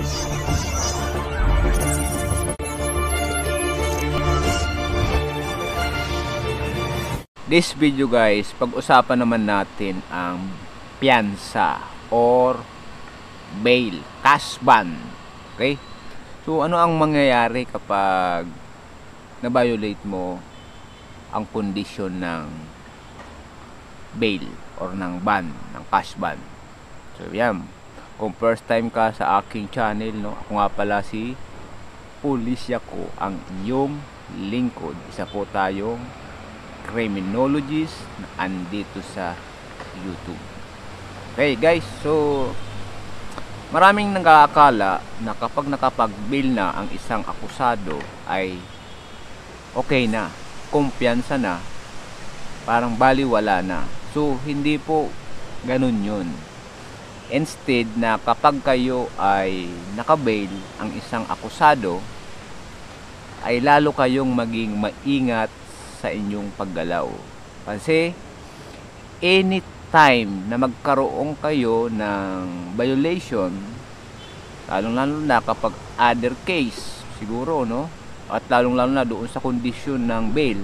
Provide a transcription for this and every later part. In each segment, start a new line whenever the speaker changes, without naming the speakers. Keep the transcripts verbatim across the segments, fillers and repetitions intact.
This video guys, pag-usapan naman natin ang piyansa or bail, cash bond. Okay? So ano ang mangyayari kapag na-violate mo ang kondisyon ng bail or ng bond, ng cash bond? So yan, kung first time ka sa aking channel, no, ako nga pala si Pulisya ko, ang inyong lingkod. Isa po tayong criminologist na andito sa YouTube. Okay guys, so maraming nag-aakala na kapag nakapag-bail na ang isang akusado ay okay na, kumpiyansa na, parang baliwala na. So hindi po ganun yun. Instead na kapag kayo ay naka-bail ang isang akusado, ay lalo kayong maging maingat sa inyong paggalaw. Kasi anytime na magkaroon kayo ng violation, lalong lalo na kapag other case siguro, no, at lalong lalo na doon sa kondisyon ng bail,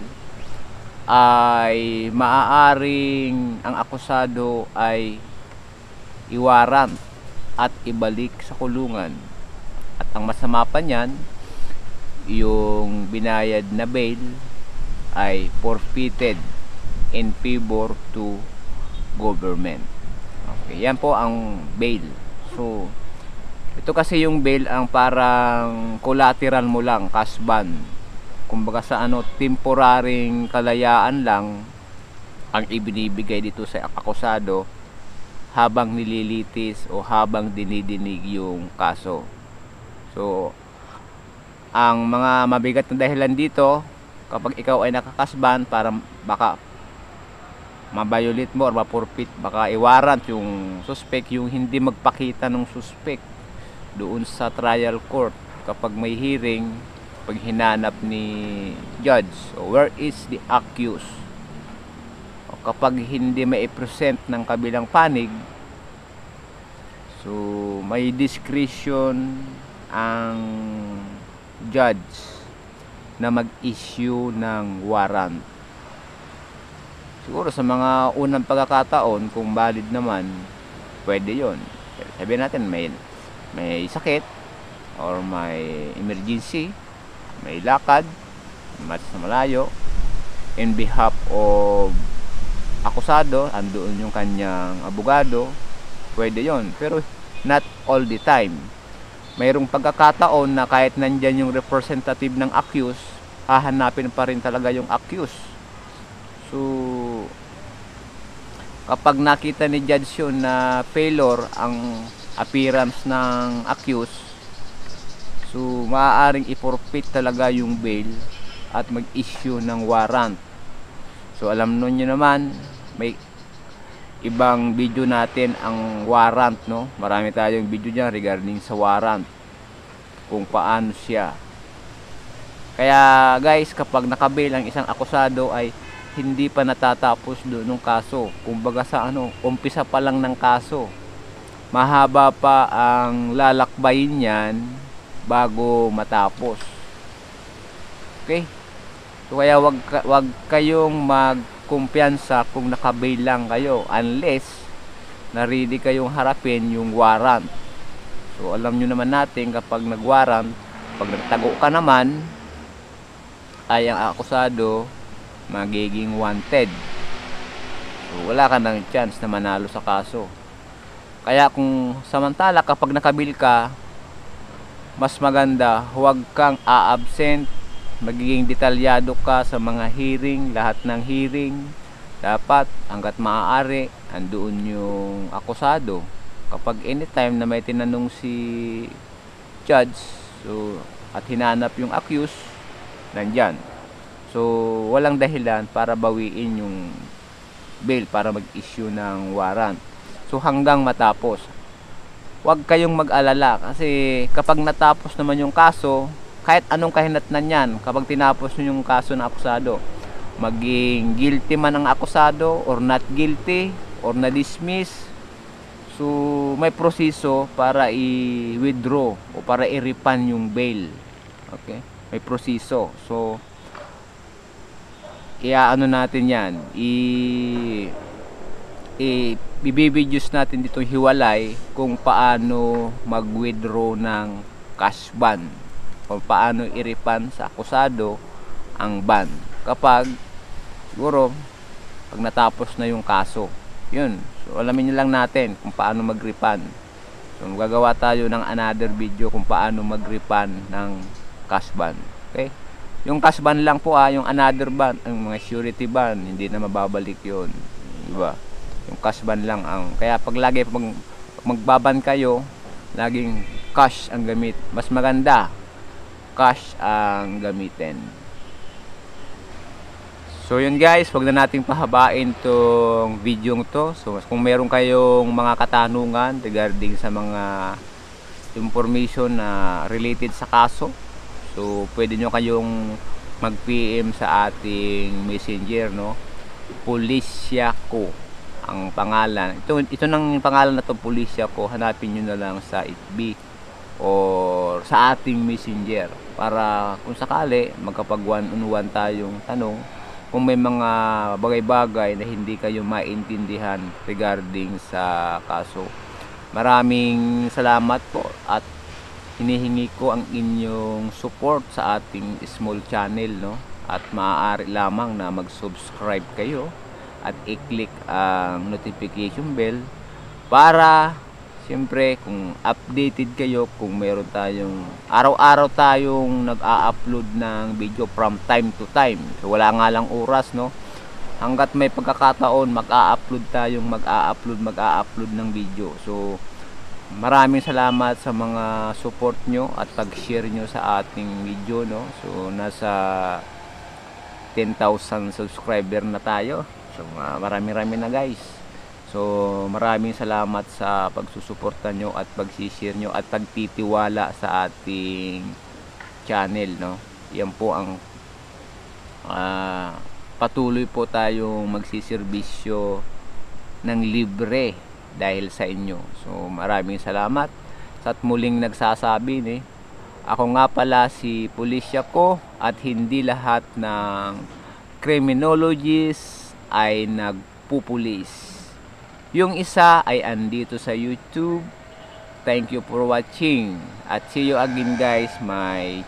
ay maaaring ang akusado ay iwarant at ibalik sa kulungan. At ang masama pa niyan, yung binayad na bail ay forfeited in favor to government. Okay, yan po ang bail. So ito kasi yung bail ang parang collateral mo lang, cash bond. Kumbaga sa ano, temporaring kalayaan lang ang ibinibigay dito sa akusado habang nililitis o habang dinidinig yung kaso. So ang mga mabigat na dahilan dito, kapag ikaw ay nakakasban, para baka mabiolate mo or ma-forfeit, baka i-warrant yung suspect, yung hindi magpakita ng suspect doon sa trial court kapag may hearing, pag hinanap ni judge, so where is the accused? O kapag hindi mai-present ng kabilang panig, so may discretion ang judge na mag-issue ng warrant. Siguro sa mga unang pagkakataon, kung valid naman, pwede yon. Sabihin natin may may sakit or may emergency, may lakad, mas na malayo, in behalf of akusado, andoon yung kanyang abogado, pwede yon. Pero not all the time. Mayroong pagkakataon na kahit nandyan yung representative ng accused, hahanapin pa rin talaga yung accused. So kapag nakita ni judge yun na failure ang appearance ng accused, so maaaring i-forfeit talaga yung bail at mag-issue ng warrant. So alam nun nyo naman, may ibang video natin ang warrant, no? Marami tayong video dyan regarding sa warrant, kung paano siya. Kaya guys, kapag nakabail ang isang akusado ay hindi pa natatapos doon ng kaso. Kumbaga sa ano, umpisa pa lang ng kaso. Mahaba pa ang lalakbayin niyan bago matapos. Okay? So kaya wag, wag kayong mag kumpiyansa kung nakabail lang kayo unless na-ready kayong harapin yung warrant. So alam nyo naman natin, kapag nag-warrant, pag nagtago ka naman, ay ang akusado magiging wanted. So wala ka ng chance na manalo sa kaso. Kaya kung samantala kapag nakabail ka, mas maganda huwag kang a-absent. Magiging detalyado ka sa mga hearing, lahat ng hearing. Dapat hanggat maaari andoon yung akusado. Kapag anytime na may tinanong si judge, so at hinanap yung accused, nandyan. So walang dahilan para bawiin yung bail, para mag-issue ng warrant. So hanggang matapos. Huwag kayong mag-alala kasi kapag natapos naman yung kaso, kahit anong kahinatnan yan, kapag tinapos nyo yung kaso ng akusado, maging guilty man ang akusado or not guilty or na-dismiss, So may proseso para i-withdraw o para i-refund yung bail. Okay? May proseso. So iaano natin yan, i i bibvideos natin dito hiwalay kung paano mag-withdraw ng cash bond, kung paano i-refund sa akusado ang bond kapag siguro pag natapos na yung kaso. Yun, so alamin nyo lang natin kung paano mag-refund. So magagawa tayo ng another video kung paano mag-refund ng cash bond. Okay, yung cash bond lang po, ah, yung another bond, ang mga surety bond, hindi na mababalik yun, diba? Yung cash bond lang ang, kaya pag lagi pag magbaban kayo, laging cash ang gamit. Mas maganda cash ang gamitin. So yun guys, wag na nating pahabain tong video to. So kung meron kayong mga katanungan regarding sa mga information na related sa kaso, so pwede nyo kayong mag-P M sa ating messenger, no? Pulisya ko ang pangalan. Ito, ito nang pangalan na to, Pulisya ko. Hanapin nyo na lang sa F B or sa ating messenger para kung sakali magkapag one on one tayong tanong, kung may mga bagay-bagay na hindi kayo maintindihan regarding sa kaso. Maraming salamat po at hinihingi ko ang inyong support sa ating small channel, no? At maaari lamang na mag-subscribe kayo at i-click ang notification bell para siyempre kung updated kayo kung meron tayong araw-araw tayong nag-a-upload ng video from time to time. So wala nga lang oras, no? Hanggat may pagkakataon mag-a-upload tayong mag-a-upload mag-a-upload ng video. So maraming salamat sa mga support nyo at pag-share nyo sa ating video, no? So nasa ten thousand subscriber na tayo. So uh, marami-rami na guys. So maraming salamat sa pagsusuporta nyo at pag-share nyo at pagtitiwala sa ating channel, no? Yan po ang uh, patuloy po tayong magsiservisyo ng libre dahil sa inyo. So maraming salamat. At muling nagsasabi, eh, ako nga pala si Pulisya ko at hindi lahat ng criminologists ay nagpupulis. Yung isa ay andito sa YouTube. Thank you for watching at see you again guys my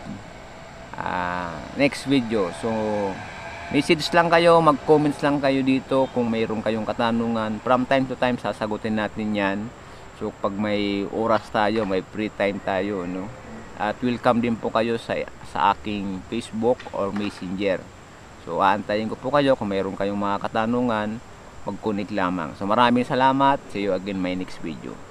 uh, next video. So message lang kayo, mag-comments lang kayo dito kung mayroon kayong katanungan. From time to time sasagutin natin yan. So pag may oras tayo, may free time tayo, no? At welcome din po kayo sa, sa aking Facebook or Messenger. So aantayin ko po kayo kung mayroon kayong mga katanungan, mag-connect lamang. So maraming salamat. See you again my next video.